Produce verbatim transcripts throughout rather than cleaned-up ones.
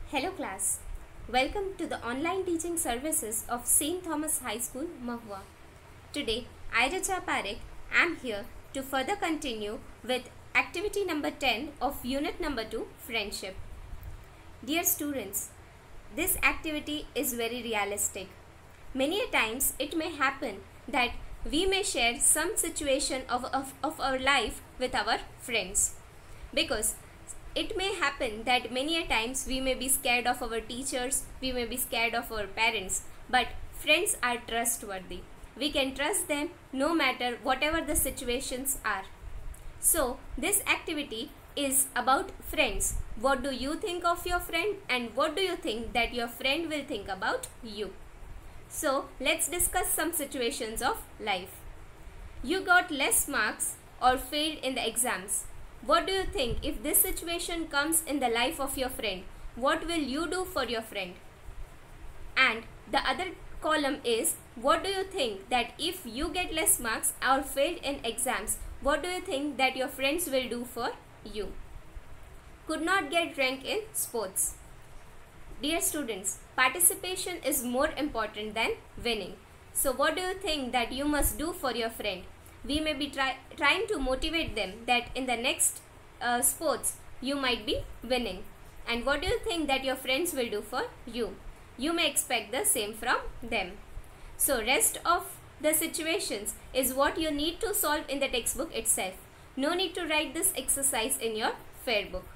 Hello class, welcome to the online teaching services of Saint Thomas High School, Mahua. Today, I Richa Parekh am here to further continue with activity number ten of unit number two, Friendship. Dear students, this activity is very realistic. Many a times it may happen that we may share some situation of, of, of our life with our friends, because it may happen that many a times we may be scared of our teachers, we may be scared of our parents, but friends are trustworthy. We can trust them no matter whatever the situations are. So this activity is about friends. What do you think of your friend and what do you think that your friend will think about you? So let's discuss some situations of life. You got less marks or failed in the exams. What do you think if this situation comes in the life of your friend? What will you do for your friend? And the other column is, what do you think that if you get less marks or failed in exams, what do you think that your friends will do for you? Could not get rank in sports. Dear students, participation is more important than winning. So what do you think that you must do for your friend? We may be try, trying to motivate them that in the next uh, sports you might be winning. And what do you think that your friends will do for you? You may expect the same from them. So rest of the situations is what you need to solve in the textbook itself. No need to write this exercise in your fair book.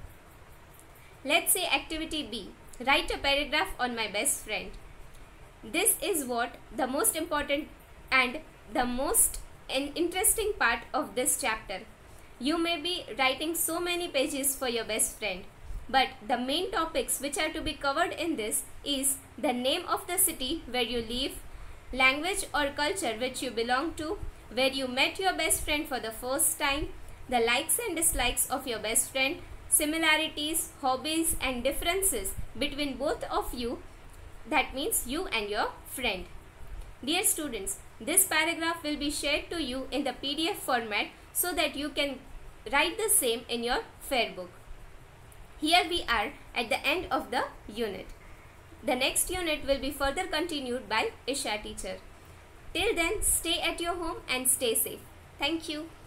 Let's say activity B. Write a paragraph on my best friend. This is what the most important and the most an interesting part of this chapter. You may be writing so many pages for your best friend, but the main topics which are to be covered in this is the name of the city where you live, language or culture which you belong to, where you met your best friend for the first time, the likes and dislikes of your best friend, similarities, hobbies and differences between both of you, that means you and your friend. Dear students, this paragraph will be shared to you in the P D F format so that you can write the same in your fair book. Here we are at the end of the unit. The next unit will be further continued by Isha teacher. Till then, stay at your home and stay safe. Thank you.